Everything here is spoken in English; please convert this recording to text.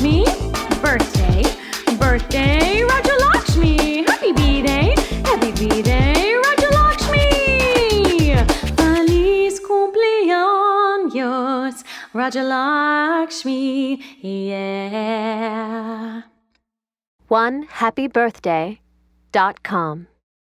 Rajyalakshmi. Birthday, birthday, Rajyalakshmi. Happy B-Day, Rajyalakshmi. Feliz cumpleaños, Rajyalakshmi, yeah. OneHappyBirthday.com